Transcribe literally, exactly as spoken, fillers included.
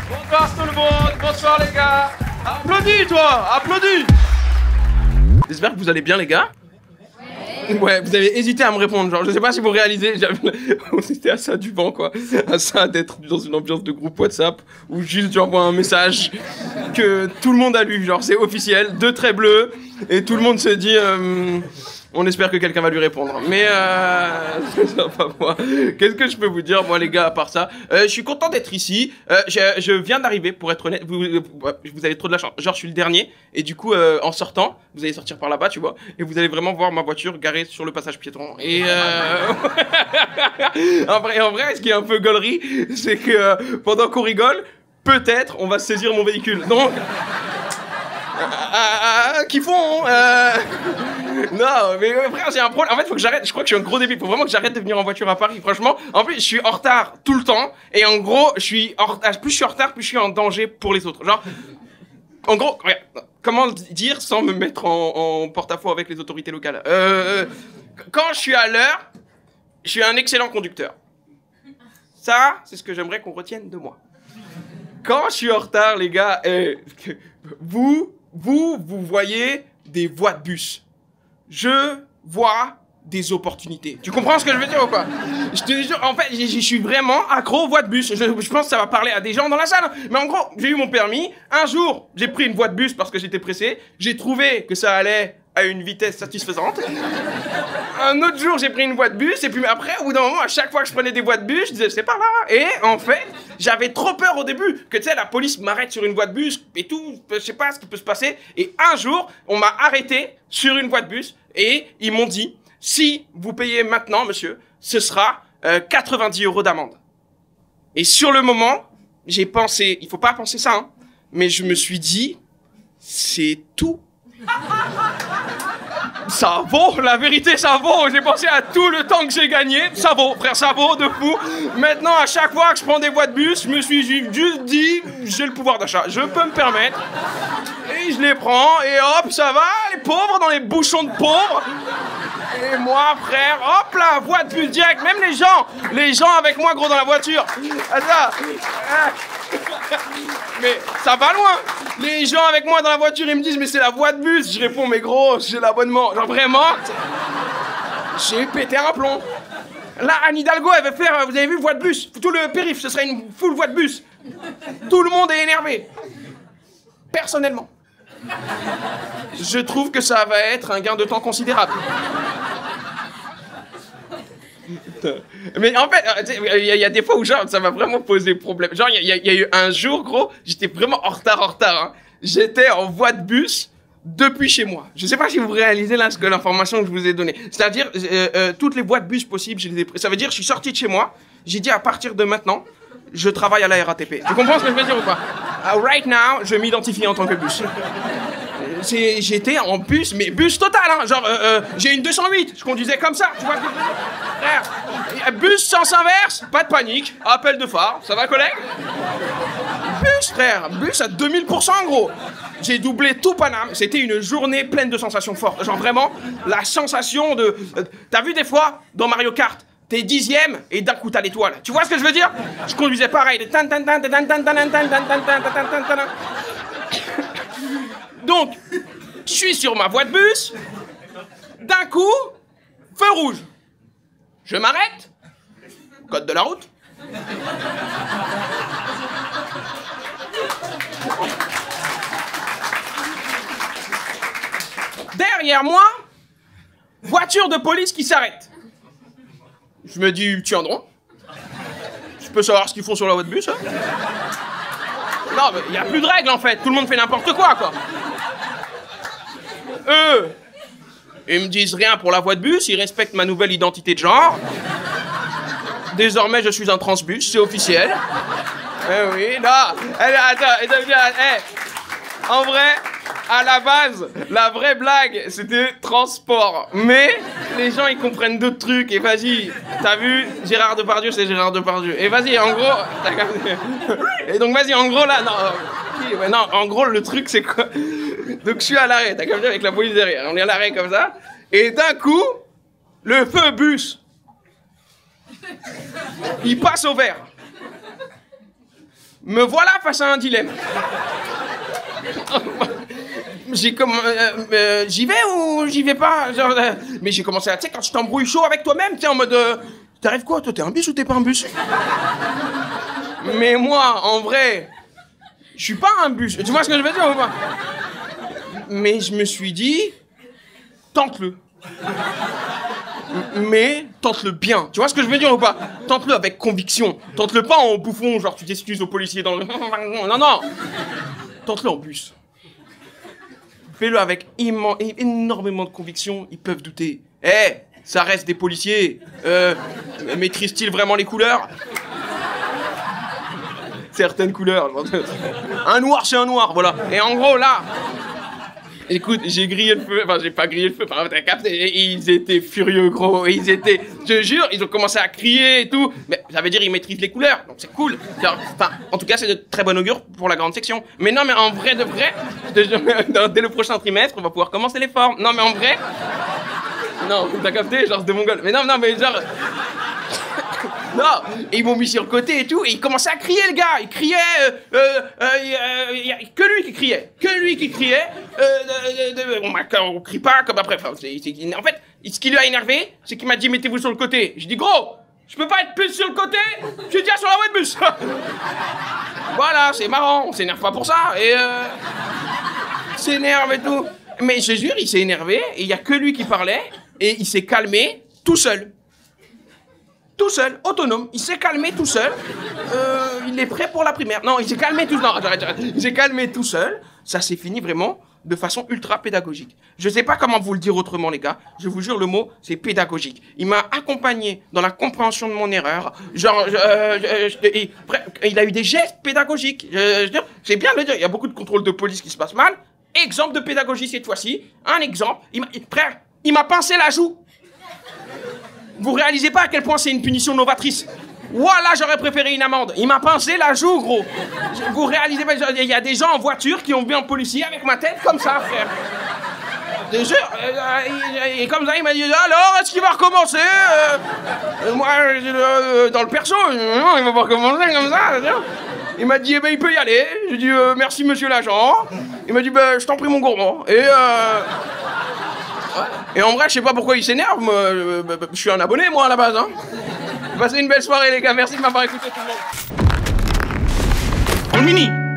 Bonsoir tout le monde, bonsoir les gars. Applaudis toi, applaudis. J'espère que vous allez bien les gars. Ouais, vous avez hésité à me répondre, genre je sais pas si vous réalisez, on était à ça du vent quoi, à ça d'être dans une ambiance de groupe WhatsApp où juste j'envoie un message que tout le monde a lu, genre c'est officiel, deux traits bleus et tout le monde se dit euh, on espère que quelqu'un va lui répondre. Mais euh, ça va moi. Qu'est-ce que je peux vous dire moi les gars à part ça, euh, je suis content d'être ici, euh, je, je viens d'arriver pour être honnête, vous, vous avez trop de la chance, genre je suis le dernier et du coup euh, en sortant, vous allez sortir par là-bas tu vois, et vous allez vraiment voir ma voiture garée sur le passage piéton. Et euh... en vrai, en vrai, ce qui est un peu gaulerie, c'est que euh, pendant qu'on rigole, peut-être on va saisir mon véhicule. Donc euh, euh, euh, qui font euh... Non, mais euh, frère, j'ai un problème. En fait, faut que j'arrête. Je crois que je suis un gros débile. Faut vraiment que j'arrête de venir en voiture à Paris. Franchement, en plus, je suis en retard tout le temps. Et en gros, je suis en retard. Plus je suis en retard, plus je suis en danger pour les autres. Genre, en gros, regarde, comment le dire sans me mettre en, en porte-à-faux avec les autorités locales. Euh, quand je suis à l'heure, je suis un excellent conducteur. Ça, c'est ce que j'aimerais qu'on retienne de moi. Quand je suis en retard, les gars, euh, vous, vous, vous voyez des voies de bus. Je vois des opportunités. Tu comprends ce que je veux dire ou pas? Je te jure, en fait, je suis vraiment accro aux voies de bus. Je, je pense que ça va parler à des gens dans la salle. Mais en gros, j'ai eu mon permis. Un jour, j'ai pris une voie de bus parce que j'étais pressé. J'ai trouvé que ça allait à une vitesse satisfaisante. Un autre jour, j'ai pris une voie de bus. Et puis après, au bout d'un moment, à chaque fois que je prenais des voies de bus, je disais, c'est par là. Et en fait, j'avais trop peur au début que, tu sais, la police m'arrête sur une voie de bus et tout. Je sais pas ce qui peut se passer. Et un jour, on m'a arrêté sur une voie de bus. Et ils m'ont dit, si vous payez maintenant, monsieur, ce sera euh, quatre-vingt-dix euros d'amende. Et sur le moment, j'ai pensé, il faut pas penser ça, hein, mais je me suis dit, c'est tout. Ça vaut, la vérité, ça vaut. J'ai pensé à tout le temps que j'ai gagné. Ça vaut, frère, ça vaut de fou. Maintenant, à chaque fois que je prends des voies de bus, je me suis juste dit, j'ai le pouvoir d'achat. Je peux me permettre. Et je les prends, et hop, ça va, les pauvres dans les bouchons de pauvres. Et moi, frère, hop là, voie de bus direct. Même les gens, les gens avec moi, gros, dans la voiture. Attends. Mais ça va loin. Les gens avec moi dans la voiture, ils me disent, mais c'est la voie de bus. Je réponds, mais gros, j'ai l'abonnement. Genre vraiment, j'ai pété un plomb. Là, Anne Hidalgo, elle veut faire, vous avez vu, voie de bus. Tout le périph', ce serait une full voie de bus. Tout le monde est énervé. Personnellement. Je trouve que ça va être un gain de temps considérable. Mais en fait, il y, y a des fois où genre, ça m'a vraiment posé problème. Genre, il y, y, y a eu un jour, gros, j'étais vraiment en retard, en retard. Hein. J'étais en voie de bus depuis chez moi. Je sais pas si vous réalisez là ce que l'information que je vous ai donnée. C'est-à-dire, euh, euh, toutes les voies de bus possibles, je les ai prises. Ça veut dire, je suis sorti de chez moi, j'ai dit à partir de maintenant, je travaille à la R A T P. Tu comprends ce que je veux dire ou pas? uh, Right now, je m'identifie en tant que bus. J'étais en bus, mais bus total, hein. Genre, euh, euh, j'ai une deux cent huit, je conduisais comme ça, tu vois ce que je veux dire? Frère, bus sens inverse, pas de panique, appel de phare, ça va collègue? Bus, frère, bus à deux mille pour cent, gros. J'ai doublé tout Paname, c'était une journée pleine de sensations fortes. Genre vraiment, la sensation de... Euh, T'as vu des fois, dans Mario Kart, t'es dixième et d'un coup t'as l'étoile. Tu vois ce que je veux dire? Je conduisais pareil. Donc, je suis sur ma voie de bus. D'un coup, feu rouge. Je m'arrête. Code de la route. Derrière moi, voiture de police qui s'arrête. Je me dis, tiendront. Je peux savoir ce qu'ils font sur la voie de bus, hein? Non, mais il n'y a plus de règles, en fait. Tout le monde fait n'importe quoi, quoi. Eux, ils me disent rien pour la voie de bus, ils respectent ma nouvelle identité de genre. Désormais, je suis un transbus, c'est officiel. Eh oui, là, attends, eh, en vrai, à la base, la vraie blague, c'était transport. Mais les gens, ils comprennent d'autres trucs. Et vas-y, t'as vu, Gérard Depardieu, c'est Gérard Depardieu. Et vas-y, en gros... Et donc, vas-y, en gros, là, non... Ouais, non, en gros, le truc, c'est quoi? Donc, je suis à l'arrêt, t'as capté, avec la police derrière. On est à l'arrêt comme ça. Et d'un coup, le feu bus, il passe au vert. Me voilà face à un dilemme. J'ai comme... Euh, euh, j'y vais ou j'y vais pas? Genre, euh, mais j'ai commencé à... Tu sais, quand tu t'embrouilles chaud avec toi-même, tu sais, en mode... Euh, T'arrives quoi, toi? T'es un bus ou t'es pas un bus? Mais moi, en vrai, je suis pas un bus. Tu vois ce que je veux dire ou pas? Mais je me suis dit... Tente-le. Mais tente-le bien. Tu vois ce que je veux dire ou pas? Tente-le avec conviction. Tente-le pas en bouffon, genre tu t'excuses aux policiers dans le... Non, non. Tente-le en bus. Fais-le avec immen... énormément de conviction. Ils peuvent douter. Eh, hey, ça reste des policiers. Euh, maîtrisent-ils vraiment les couleurs? Certaines couleurs. Un noir, c'est un noir, voilà. Et en gros, là... Écoute, j'ai grillé le feu, enfin j'ai pas grillé le feu, t'as capté, et ils étaient furieux gros, ils étaient, je te jure, ils ont commencé à crier et tout, mais ça veut dire ils maîtrisent les couleurs, donc c'est cool. Enfin, en tout cas c'est de très bon augure pour la grande section. Mais non mais en vrai de vrai, je te jure, dès le prochain trimestre, on va pouvoir commencer les formes. Non mais en vrai, non, t'as capté, genre c'est de mongol, mais non, non mais genre... Non, et ils m'ont mis sur le côté et tout, et il commençait à crier, le gars. Il criait, euh, euh, euh, y a que lui qui criait, que lui qui criait. Euh, euh, euh, on, on crie pas comme après. Enfin, c'est, c'est, en fait, ce qui lui a énervé, c'est qu'il m'a dit mettez-vous sur le côté. J'ai dit gros, je peux pas être plus sur le côté, je suis déjà sur la voie de bus. Voilà, c'est marrant, on s'énerve pas pour ça. Et euh, il s'énerve et tout. Mais je te jure, il s'est énervé, et il y a que lui qui parlait, et il s'est calmé tout seul. Tout seul, autonome, il s'est calmé tout seul, euh, il est prêt pour la primaire. Non, il s'est calmé tout seul, non, arrête, arrête. Il s'est calmé tout seul, ça s'est fini vraiment de façon ultra pédagogique. Je sais pas comment vous le dire autrement les gars, je vous jure le mot, c'est pédagogique. Il m'a accompagné dans la compréhension de mon erreur, genre, euh, je, je, il, il a eu des gestes pédagogiques, je, je, c'est bien de le dire, il y a beaucoup de contrôles de police qui se passent mal, exemple de pédagogie cette fois-ci, un exemple, il m'a, frère, il m'a pincé la joue. Vous réalisez pas à quel point c'est une punition novatrice. Voilà, j'aurais préféré une amende. Il m'a pincé la joue, gros. Vous réalisez pas, il y a des gens en voiture qui ont vu un policier avec ma tête comme ça, frère. Je te jure, et comme ça, il m'a dit, alors, est-ce qu'il va recommencer euh, Moi, euh, dans le perso, non, il va pas recommencer comme ça. Il m'a dit, eh ben, il peut y aller. J'ai dit, euh, merci, monsieur l'agent. Il m'a dit, ben, je t'en prie, mon gourmand. Et, euh... Et en vrai, je sais pas pourquoi il s'énerve, moi, euh, je suis un abonné, moi, à la base, hein. Passez une belle soirée, les gars, merci de m'avoir écouté, tout le monde. En mini.